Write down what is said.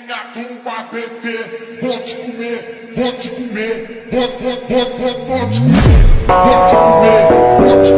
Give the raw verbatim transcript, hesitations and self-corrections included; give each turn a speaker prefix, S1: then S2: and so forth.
S1: novinha do A B C, vou te comer, vou te comer, vou, vou, vou, vou, vou te comer, vou te comer, vou te